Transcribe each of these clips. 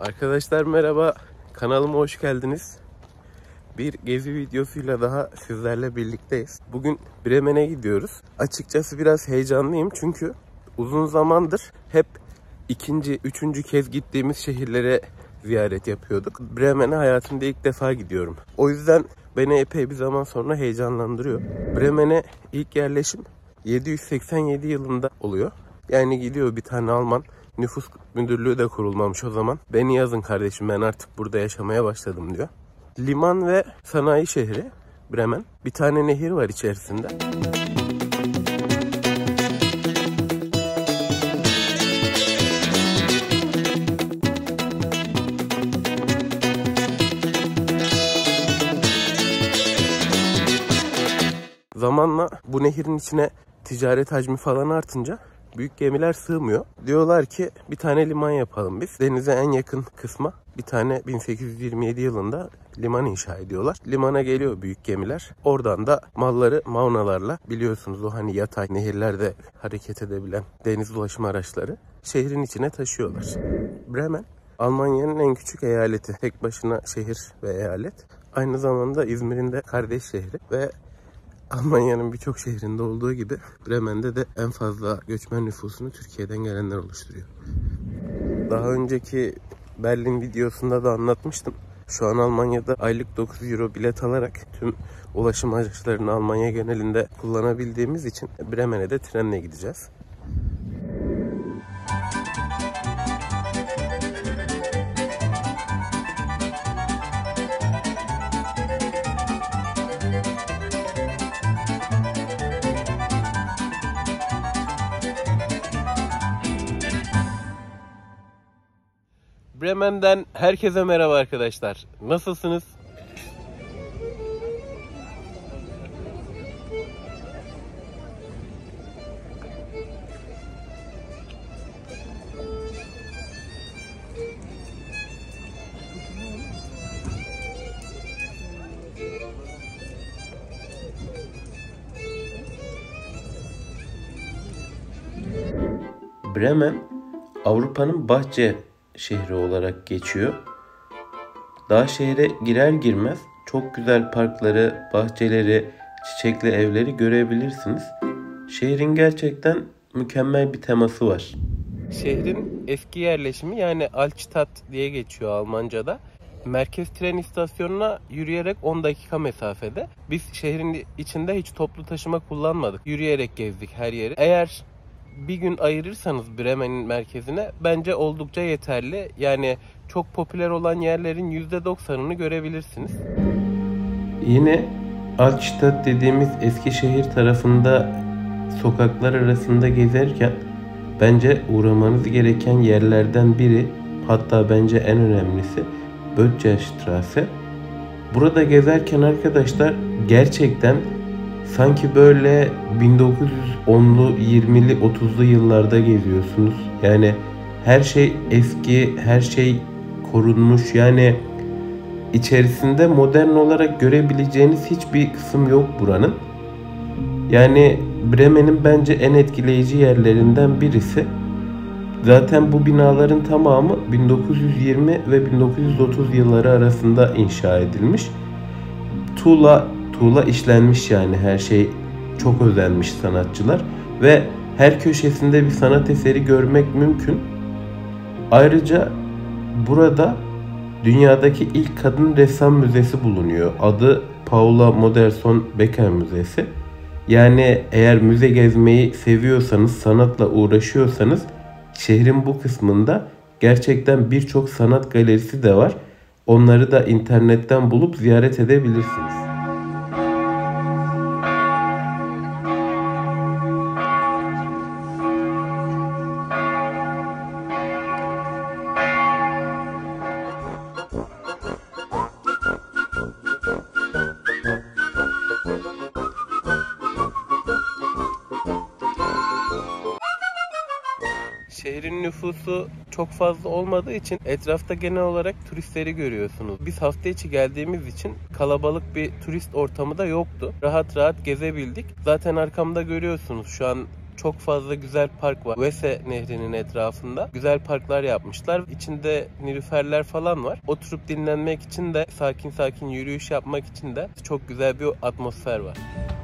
Arkadaşlar merhaba, kanalıma hoş geldiniz. Bir gezi videosuyla daha sizlerle birlikteyiz. Bugün Bremen'e gidiyoruz. Açıkçası biraz heyecanlıyım çünkü uzun zamandır hep ikinci, üçüncü kez gittiğimiz şehirlere ziyaret yapıyorduk. Bremen'e hayatımda ilk defa gidiyorum. O yüzden beni epey bir zaman sonra heyecanlandırıyor. Bremen'e ilk yerleşim 787 yılında oluyor. Yani gidiyor bir tane Alman. Nüfus müdürlüğü de kurulmamış o zaman. Beni yazın kardeşim, ben artık burada yaşamaya başladım diyor. Liman ve sanayi şehri Bremen. Bir tane nehir var içerisinde. Zamanla bu nehirin içine ticaret hacmi falan artınca büyük gemiler sığmıyor. Diyorlar ki bir tane liman yapalım biz. Denize en yakın kısma bir tane 1827 yılında liman inşa ediyorlar. Limana geliyor büyük gemiler. Oradan da malları mavnalarla, biliyorsunuz o hani yatay nehirlerde hareket edebilen deniz ulaşım araçları, şehrin içine taşıyorlar. Bremen Almanya'nın en küçük eyaleti. Tek başına şehir ve eyalet. Aynı zamanda İzmir'in de kardeş şehri ve Almanya'nın birçok şehrinde olduğu gibi Bremen'de de en fazla göçmen nüfusunu Türkiye'den gelenler oluşturuyor. Daha önceki Berlin videosunda da anlatmıştım. Şu an Almanya'da aylık 9 euro bilet alarak tüm ulaşım araçlarını Almanya genelinde kullanabildiğimiz için Bremen'e de trenle gideceğiz. Bremen'den herkese merhaba arkadaşlar. Nasılsınız? Bremen, Avrupa'nın bahçe şehri olarak geçiyor. Daha şehre girer girmez çok güzel parkları, bahçeleri, çiçekli evleri görebilirsiniz. Şehrin gerçekten mükemmel bir teması var. Şehrin eski yerleşimi, yani Altstadt diye geçiyor Almanca'da. Merkez tren istasyonuna yürüyerek 10 dakika mesafede. Biz şehrin içinde hiç toplu taşıma kullanmadık. Yürüyerek gezdik her yeri. Eğer bir gün ayırırsanız Bremen'in merkezine bence oldukça yeterli. Yani çok popüler olan yerlerin %90'ını görebilirsiniz. Yine Altstadt dediğimiz eski şehir tarafında sokaklar arasında gezerken bence uğramanız gereken yerlerden biri, hatta bence en önemlisi Böttcherstraße. Burada gezerken arkadaşlar gerçekten sanki böyle 1910'lu, 20'li, 30'lu yıllarda geziyorsunuz. Yani her şey eski, her şey korunmuş. Yani içerisinde modern olarak görebileceğiniz hiçbir kısım yok buranın. Yani Bremen'in bence en etkileyici yerlerinden birisi. Zaten bu binaların tamamı 1920 ve 1930 yılları arasında inşa edilmiş. Tuğla işlenmiş, yani her şey çok özenmiş sanatçılar ve her köşesinde bir sanat eseri görmek mümkün. Ayrıca burada dünyadaki ilk kadın ressam müzesi bulunuyor. Adı Paula Modersohn-Becker Müzesi. Yani eğer müze gezmeyi seviyorsanız, sanatla uğraşıyorsanız şehrin bu kısmında gerçekten birçok sanat galerisi de var. Onları da internetten bulup ziyaret edebilirsiniz. Şehrin nüfusu çok fazla olmadığı için etrafta genel olarak turistleri görüyorsunuz. Biz hafta içi geldiğimiz için kalabalık bir turist ortamı da yoktu. Rahat rahat gezebildik. Zaten arkamda görüyorsunuz, şu an çok fazla güzel park var. Vese Nehri'nin etrafında güzel parklar yapmışlar. İçinde nilüferler falan var. Oturup dinlenmek için de, sakin sakin yürüyüş yapmak için de çok güzel bir atmosfer var.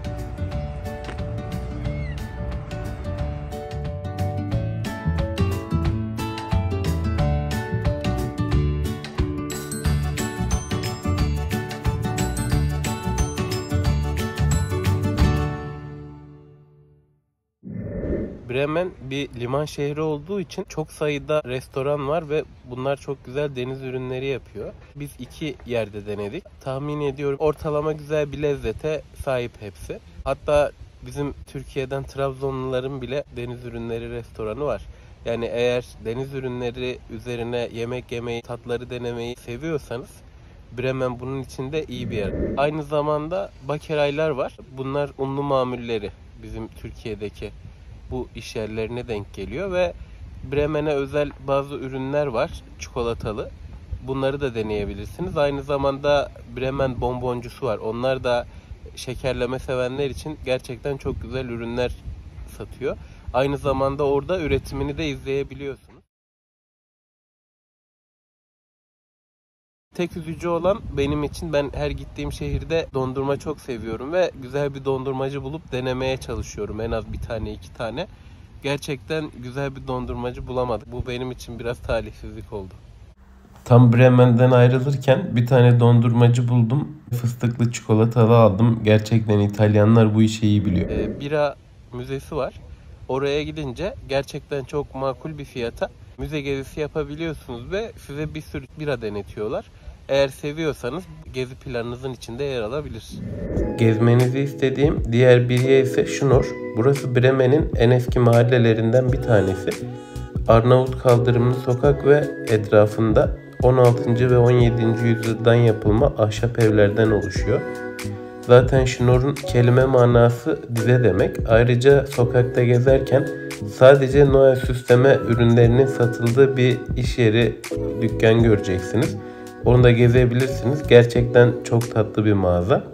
Bremen bir liman şehri olduğu için çok sayıda restoran var ve bunlar çok güzel deniz ürünleri yapıyor. Biz 2 yerde denedik. Tahmin ediyorum ortalama güzel bir lezzete sahip hepsi. Hatta bizim Türkiye'den Trabzonluların bile deniz ürünleri restoranı var. Yani eğer deniz ürünleri üzerine yemek yemeyi, tatları denemeyi seviyorsanız Bremen bunun için de iyi bir yer. Aynı zamanda bakeraylar var. Bunlar unlu mamulleri, bizim Türkiye'deki bu iş yerlerine denk geliyor ve Bremen'e özel bazı ürünler var, çikolatalı. Bunları da deneyebilirsiniz. Aynı zamanda Bremen bonboncusu var. Onlar da şekerleme sevenler için gerçekten çok güzel ürünler satıyor. Aynı zamanda orada üretimini de izleyebiliyorsunuz. Tek üzücü olan benim için, ben her gittiğim şehirde dondurma çok seviyorum ve güzel bir dondurmacı bulup denemeye çalışıyorum. En az bir tane, 2 tane. Gerçekten güzel bir dondurmacı bulamadık. Bu benim için biraz talihsizlik oldu. Tam Bremen'den ayrılırken bir tane dondurmacı buldum. Fıstıklı çikolatalı aldım. Gerçekten İtalyanlar bu işi iyi biliyor. Bira müzesi var. Oraya gidince gerçekten çok makul bir fiyata müze gezisi yapabiliyorsunuz ve size bir sürü bira denetiyorlar. Eğer seviyorsanız gezi planınızın içinde yer alabilir. Gezmenizi istediğim diğer bir yer ise Schnorr. Burası Bremen'in en eski mahallelerinden bir tanesi. Arnavut kaldırımlı sokak ve etrafında 16. ve 17. yüzyıldan yapılma ahşap evlerden oluşuyor. Zaten Schnorr'un kelime manası dize demek. Ayrıca sokakta gezerken sadece Noel süsleme ürünlerinin satıldığı bir iş yeri, dükkan göreceksiniz. Onu da gezebilirsiniz. Gerçekten çok tatlı bir mağaza.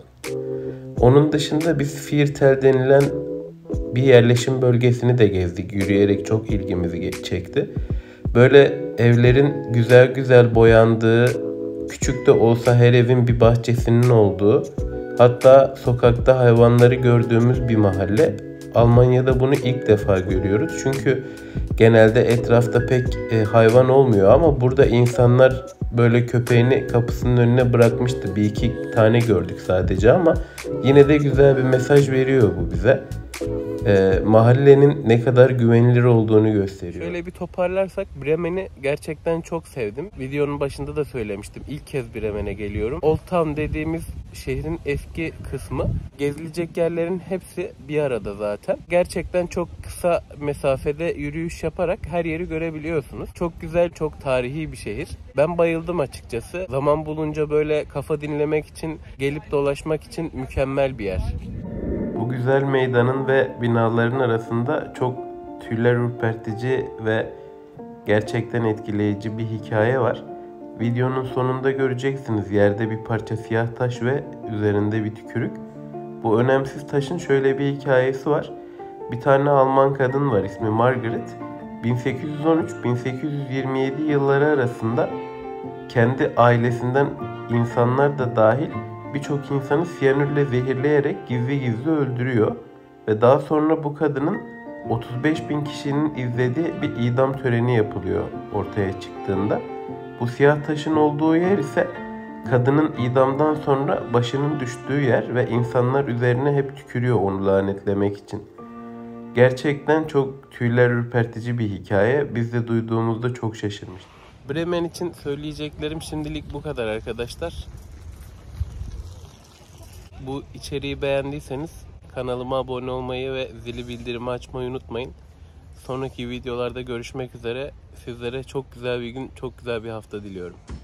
Onun dışında biz Viertel denilen bir yerleşim bölgesini de gezdik. Yürüyerek çok ilgimizi çekti. Böyle evlerin güzel güzel boyandığı, küçük de olsa her evin bir bahçesinin olduğu, hatta sokakta hayvanları gördüğümüz bir mahalle. Almanya'da bunu ilk defa görüyoruz. Çünkü genelde etrafta pek hayvan olmuyor ama burada insanlar böyle köpeğini kapısının önüne bırakmıştı. 1-2 tane gördük sadece ama yine de güzel bir mesaj veriyor bu bize. Mahallenin ne kadar güvenilir olduğunu gösteriyor. Şöyle bir toparlarsak, Bremen'i gerçekten çok sevdim. Videonun başında da söylemiştim. İlk kez Bremen'e geliyorum. Old Town dediğimiz şehrin eski kısmı. Gezilecek yerlerin hepsi bir arada zaten. Gerçekten çok kısa mesafede yürüyüş yaparak her yeri görebiliyorsunuz. Çok güzel, çok tarihi bir şehir. Ben bayıldım açıkçası. Zaman bulunca böyle kafa dinlemek için, gelip dolaşmak için mükemmel bir yer. Bu güzel meydanın ve binaların arasında çok tüyler ürpertici ve gerçekten etkileyici bir hikaye var. Videonun sonunda göreceksiniz, yerde bir parça siyah taş ve üzerinde bir tükürük. Bu önemsiz taşın şöyle bir hikayesi var. Bir tane Alman kadın var, ismi Margaret. 1813-1827 yılları arasında kendi ailesinden insanlar da dahil birçok insanı siyanürle zehirleyerek gizli gizli öldürüyor. Ve daha sonra bu kadının 35.000 kişinin izlediği bir idam töreni yapılıyor ortaya çıktığında. Bu siyah taşın olduğu yer ise kadının idamdan sonra başının düştüğü yer ve insanlar üzerine hep tükürüyor onu lanetlemek için. Gerçekten çok tüyler ürpertici bir hikaye. Biz de duyduğumuzda çok şaşırmıştık. Bremen için söyleyeceklerim şimdilik bu kadar arkadaşlar. Bu içeriği beğendiyseniz kanalıma abone olmayı ve zili bildirimi açmayı unutmayın. Sonraki videolarda görüşmek üzere. Sizlere çok güzel bir gün, çok güzel bir hafta diliyorum.